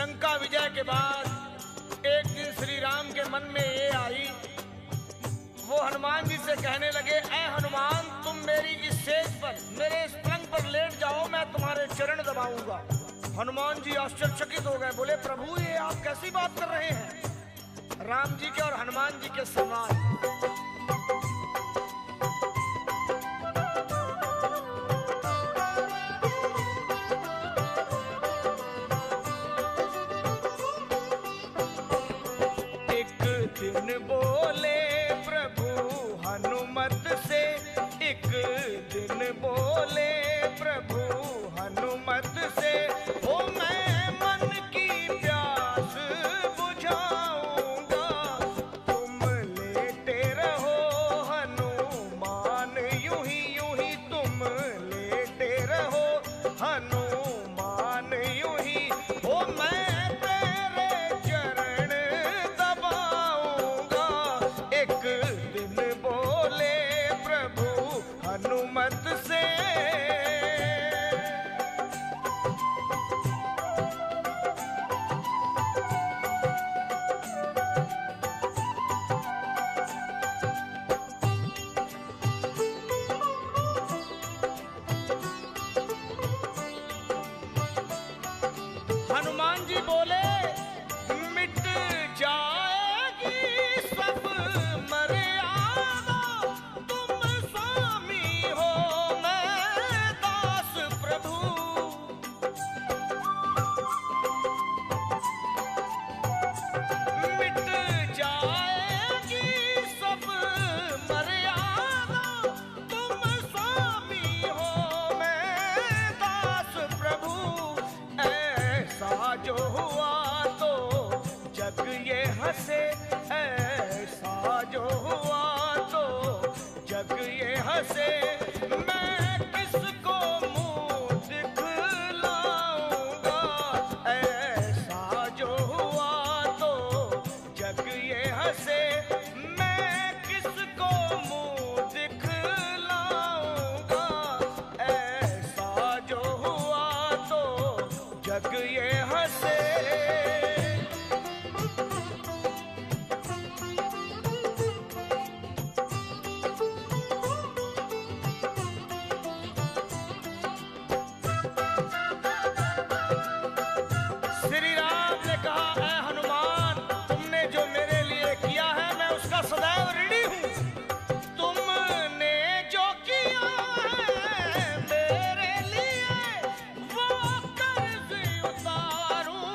लंका विजय के बाद एक दिन श्री राम के मन में ये आई, वो हनुमान जी से कहने लगे, ऐ हनुमान, तुम मेरी इस सेज पर, मेरे इस पलंग पर लेट जाओ, मैं तुम्हारे चरण दबाऊंगा। हनुमान जी आश्चर्यचकित हो गए, बोले प्रभु ये आप कैसी बात कर रहे हैं। राम जी के और हनुमान जी के समान दिन बोले प्रभु हनुमत से, एक दिन बोले प्रभु हनुमत से, ओ मैं मन की प्यास बुझाऊंगा, तुम लेटे रहो हनुमान यूं ही तुम लेटे रहो हनुमान यूं ही, ओ मैं हनुमत से। हनुमान जी बोले, मिट जाएगी सब मर्यादा, तुम स्वामी हो मैं दास प्रभु। मिट जाएगी सब मर्यादा, तुम स्वामी हो मैं दास प्रभु। ऐसा जो हुआ तो जग ये हंसे, ऐसा जो हुआ तो जग ये हंसे, मैं किसको मुंह दिखलाऊंगा। ऐसा जो हुआ तो जग ये हंसे, मैं किसको मुंह दिखलाऊंगा। ऐसा जो हुआ तो जग ये हंसे। श्री राम ने कहा, ऐ हनुमान, तुमने जो मेरे लिए किया है मैं उसका सदैव ऋणी हूं। तुमने जो किया है मेरे लिए वो कर्ज उतारूं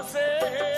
से